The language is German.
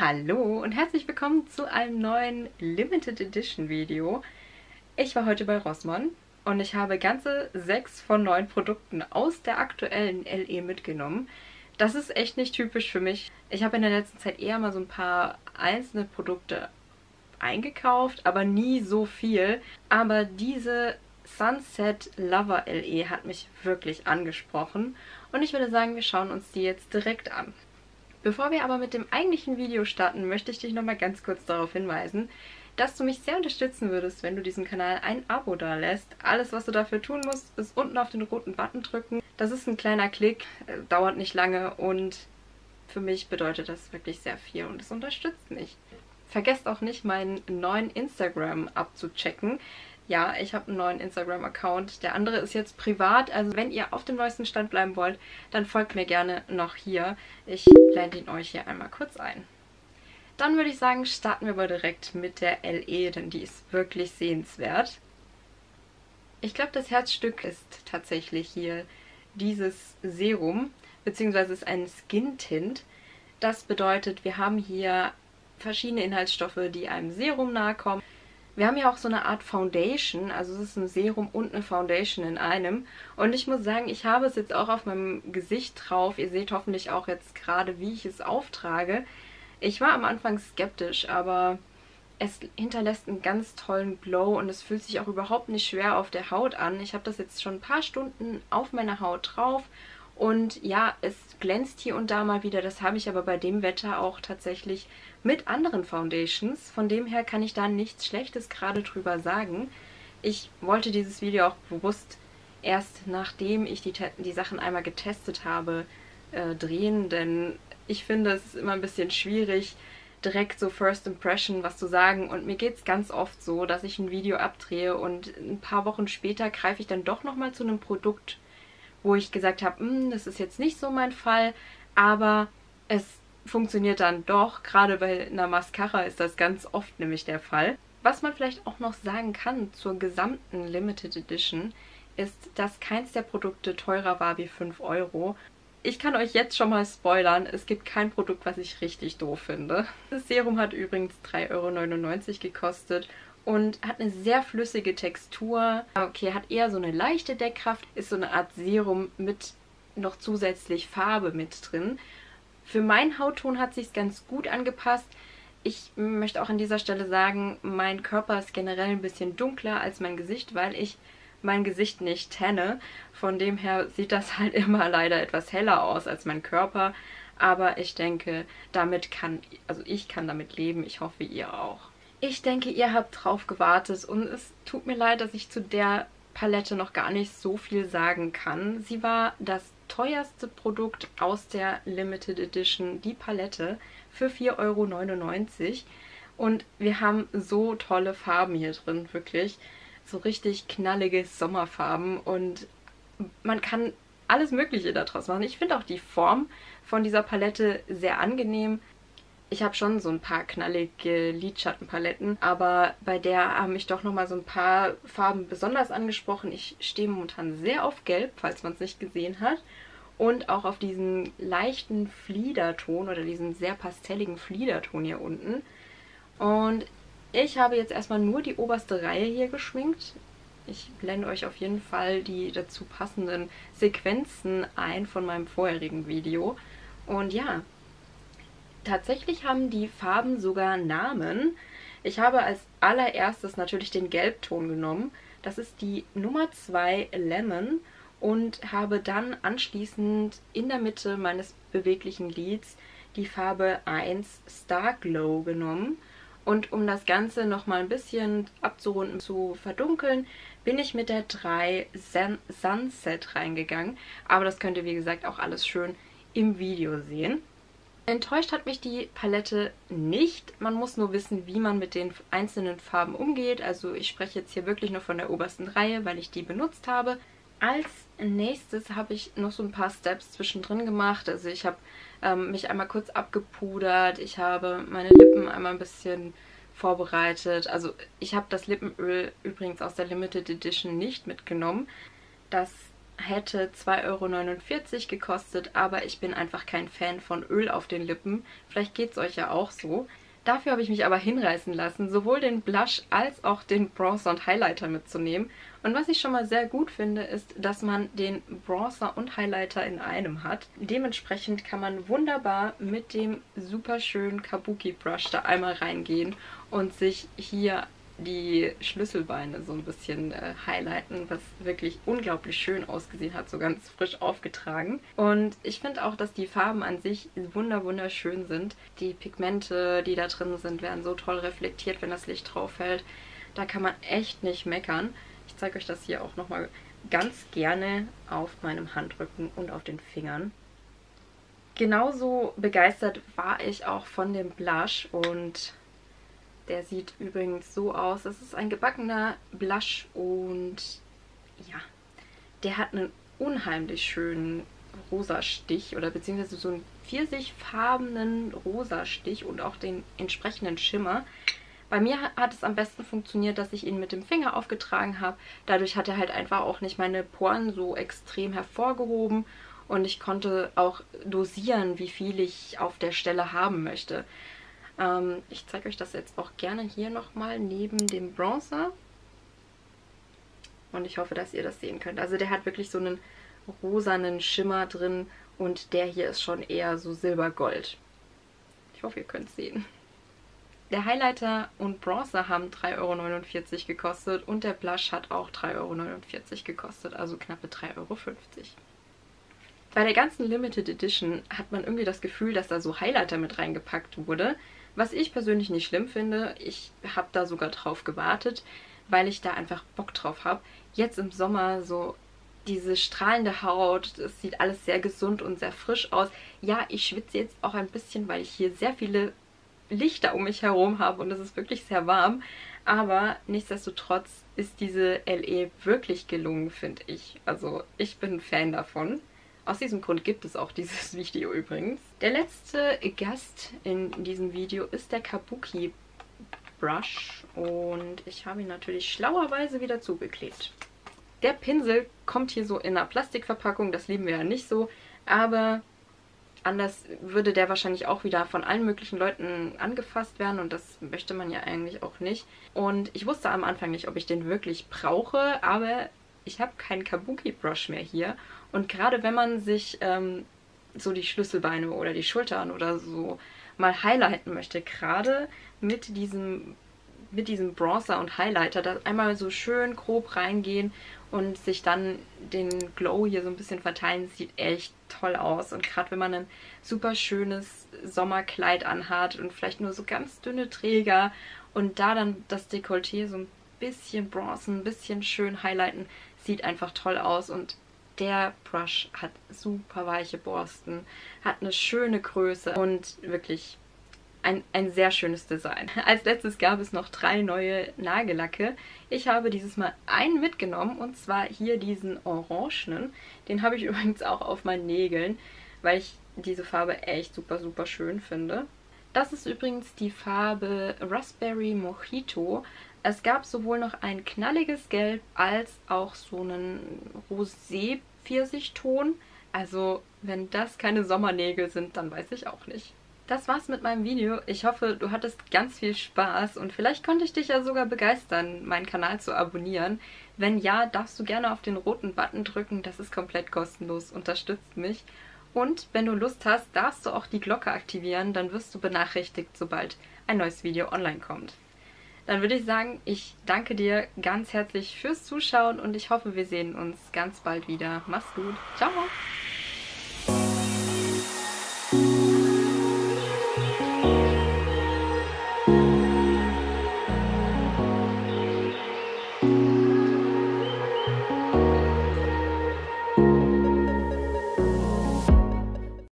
Hallo und herzlich willkommen zu einem neuen Limited Edition Video. Ich war heute bei Rossmann und ich habe ganze 6 von 9 Produkten aus der aktuellen LE mitgenommen. Das ist echt nicht typisch für mich. Ich habe in der letzten Zeit eher mal so ein paar einzelne Produkte eingekauft, aber nie so viel. Aber diese Sunset Lover LE hat mich wirklich angesprochen und ich würde sagen, wir schauen uns die jetzt direkt an. Bevor wir aber mit dem eigentlichen Video starten, möchte ich dich nochmal ganz kurz darauf hinweisen, dass du mich sehr unterstützen würdest, wenn du diesem Kanal ein Abo dalässt. Alles, was du dafür tun musst, ist unten auf den roten Button drücken. Das ist ein kleiner Klick, dauert nicht lange und für mich bedeutet das wirklich sehr viel und es unterstützt mich. Vergesst auch nicht, meinen neuen Instagram abzuchecken. Ja, ich habe einen neuen Instagram-Account. Der andere ist jetzt privat. Also wenn ihr auf dem neuesten Stand bleiben wollt, dann folgt mir gerne noch hier. Ich blende ihn euch hier einmal kurz ein. Dann würde ich sagen, starten wir aber direkt mit der LE, denn die ist wirklich sehenswert. Ich glaube, das Herzstück ist tatsächlich hier dieses Serum, beziehungsweise ist ein Skin Tint. Das bedeutet, wir haben hier verschiedene Inhaltsstoffe, die einem Serum nahe kommen. Wir haben ja auch so eine Art Foundation, also es ist ein Serum und eine Foundation in einem. Und ich muss sagen, ich habe es jetzt auch auf meinem Gesicht drauf. Ihr seht hoffentlich auch jetzt gerade, wie ich es auftrage. Ich war am Anfang skeptisch, aber es hinterlässt einen ganz tollen Glow und es fühlt sich auch überhaupt nicht schwer auf der Haut an. Ich habe das jetzt schon ein paar Stunden auf meiner Haut drauf. Und ja, es glänzt hier und da mal wieder. Das habe ich aber bei dem Wetter auch tatsächlich mit anderen Foundations. Von dem her kann ich da nichts Schlechtes gerade drüber sagen. Ich wollte dieses Video auch bewusst erst nachdem ich die Sachen einmal getestet habe, drehen. Denn ich finde, es ist immer ein bisschen schwierig, direkt so First Impression was zu sagen. Und mir geht es ganz oft so, dass ich ein Video abdrehe und ein paar Wochen später greife ich dann doch nochmal zu einem Produkt, wo ich gesagt habe, das ist jetzt nicht so mein Fall, aber es funktioniert dann doch. Gerade bei einer Mascara ist das ganz oft nämlich der Fall. Was man vielleicht auch noch sagen kann zur gesamten Limited Edition, ist, dass keins der Produkte teurer war wie 5 Euro. Ich kann euch jetzt schon mal spoilern, es gibt kein Produkt, was ich richtig doof finde. Das Serum hat übrigens 3,99 Euro gekostet und hat eine sehr flüssige Textur. Okay, hat eher so eine leichte Deckkraft, ist so eine Art Serum mit noch zusätzlich Farbe mit drin. Für meinen Hautton hat sich's ganz gut angepasst. Ich möchte auch an dieser Stelle sagen, mein Körper ist generell ein bisschen dunkler als mein Gesicht, weil ich mein Gesicht nicht tanne. Von dem her sieht das halt immer leider etwas heller aus als mein Körper. Aber ich denke, ich kann damit leben. Ich hoffe, ihr auch. Ich denke, ihr habt drauf gewartet und es tut mir leid, dass ich zu der Palette noch gar nicht so viel sagen kann. Sie war das teuerste Produkt aus der Limited Edition, die Palette, für 4,99 Euro. Und wir haben so tolle Farben hier drin, wirklich. So richtig knallige Sommerfarben und man kann alles Mögliche daraus machen. Ich finde auch die Form von dieser Palette sehr angenehm. Ich habe schon so ein paar knallige Lidschattenpaletten, aber bei der haben mich doch nochmal so ein paar Farben besonders angesprochen. Ich stehe momentan sehr auf Gelb, falls man es nicht gesehen hat. Und auch auf diesen leichten Fliederton oder diesen sehr pastelligen Fliederton hier unten. Und ich habe jetzt erstmal nur die oberste Reihe hier geschminkt. Ich blende euch auf jeden Fall die dazu passenden Sequenzen ein von meinem vorherigen Video. Und ja, tatsächlich haben die Farben sogar Namen. Ich habe als allererstes natürlich den Gelbton genommen. Das ist die Nummer 2 Lemon und habe dann anschließend in der Mitte meines beweglichen Lids die Farbe 1 Star Glow genommen. Und um das Ganze nochmal ein bisschen abzurunden, zu verdunkeln, bin ich mit der 3 Sunset reingegangen. Aber das könnt ihr, wie gesagt, auch alles schön im Video sehen. Enttäuscht hat mich die Palette nicht. Man muss nur wissen, wie man mit den einzelnen Farben umgeht. Also ich spreche jetzt hier wirklich nur von der obersten Reihe, weil ich die benutzt habe. Als nächstes habe ich noch so ein paar Steps zwischendrin gemacht. Also ich habe mich einmal kurz abgepudert. Ich habe meine Lippen einmal ein bisschen vorbereitet. Also ich habe das Lippenöl übrigens aus der Limited Edition nicht mitgenommen. Das hätte 2,49 € gekostet, aber ich bin einfach kein Fan von Öl auf den Lippen. Vielleicht geht es euch ja auch so. Dafür habe ich mich aber hinreißen lassen, sowohl den Blush als auch den Bronzer und Highlighter mitzunehmen. Und was ich schon mal sehr gut finde, ist, dass man den Bronzer und Highlighter in einem hat. Dementsprechend kann man wunderbar mit dem super schönen Kabuki Brush da einmal reingehen und sich hier die Schlüsselbeine so ein bisschen highlighten, was wirklich unglaublich schön ausgesehen hat, so ganz frisch aufgetragen. Und ich finde auch, dass die Farben an sich wunderschön sind. Die Pigmente, die da drin sind, werden so toll reflektiert, wenn das Licht drauf fällt. Da kann man echt nicht meckern. Ich zeige euch das hier auch nochmal ganz gerne auf meinem Handrücken und auf den Fingern. Genauso begeistert war ich auch von dem Blush und der sieht übrigens so aus. Das ist ein gebackener Blush und ja, der hat einen unheimlich schönen Rosastich oder beziehungsweise so einen pfirsichfarbenen Rosastich und auch den entsprechenden Schimmer. Bei mir hat es am besten funktioniert, dass ich ihn mit dem Finger aufgetragen habe. Dadurch hat er halt einfach auch nicht meine Poren so extrem hervorgehoben und ich konnte auch dosieren, wie viel ich auf der Stelle haben möchte. Ich zeige euch das jetzt auch gerne hier nochmal neben dem Bronzer. Und ich hoffe, dass ihr das sehen könnt. Also der hat wirklich so einen rosanen Schimmer drin und der hier ist schon eher so silbergold. Ich hoffe, ihr könnt es sehen. Der Highlighter und Bronzer haben 3,49 € gekostet und der Blush hat auch 3,49 € gekostet, also knappe 3,50 €. Bei der ganzen Limited Edition hat man irgendwie das Gefühl, dass da so Highlighter mit reingepackt wurde. Was ich persönlich nicht schlimm finde. Ich habe da sogar drauf gewartet, weil ich da einfach Bock drauf habe. Jetzt im Sommer so diese strahlende Haut, es sieht alles sehr gesund und sehr frisch aus. Ja, ich schwitze jetzt auch ein bisschen, weil ich hier sehr viele Lichter um mich herum habe und es ist wirklich sehr warm. Aber nichtsdestotrotz ist diese LE wirklich gelungen, finde ich. Also ich bin Fan davon. Aus diesem Grund gibt es auch dieses Video übrigens. Der letzte Gast in diesem Video ist der Kabuki Brush und ich habe ihn natürlich schlauerweise wieder zugeklebt. Der Pinsel kommt hier so in einer Plastikverpackung, das lieben wir ja nicht so, aber anders würde der wahrscheinlich auch wieder von allen möglichen Leuten angefasst werden und das möchte man ja eigentlich auch nicht. Und ich wusste am Anfang nicht, ob ich den wirklich brauche, aber ich habe keinen Kabuki Brush mehr hier. Und gerade wenn man sich so die Schlüsselbeine oder die Schultern oder so mal highlighten möchte, gerade mit diesem Bronzer und Highlighter, da einmal so schön grob reingehen und sich dann den Glow hier so ein bisschen verteilen, sieht echt toll aus. Und gerade wenn man ein super schönes Sommerkleid anhat und vielleicht nur so ganz dünne Träger und da dann das Dekolleté so ein bisschen bronzen, ein bisschen schön highlighten, sieht einfach toll aus. Und der Brush hat super weiche Borsten, hat eine schöne Größe und wirklich ein sehr schönes Design. Als letztes gab es noch 3 neue Nagellacke. Ich habe dieses Mal einen mitgenommen und zwar hier diesen orangenen. Den habe ich übrigens auch auf meinen Nägeln, weil ich diese Farbe echt super schön finde. Das ist übrigens die Farbe Raspberry Mojito. Es gab sowohl noch ein knalliges Gelb als auch so einen Rosé-Pfirsichton. Also wenn das keine Sommernägel sind, dann weiß ich auch nicht. Das war's mit meinem Video. Ich hoffe, du hattest ganz viel Spaß und vielleicht konnte ich dich ja sogar begeistern, meinen Kanal zu abonnieren. Wenn ja, darfst du gerne auf den roten Button drücken. Das ist komplett kostenlos, unterstützt mich. Und wenn du Lust hast, darfst du auch die Glocke aktivieren, dann wirst du benachrichtigt, sobald ein neues Video online kommt. Dann würde ich sagen, ich danke dir ganz herzlich fürs Zuschauen und ich hoffe, wir sehen uns ganz bald wieder. Mach's gut. Ciao!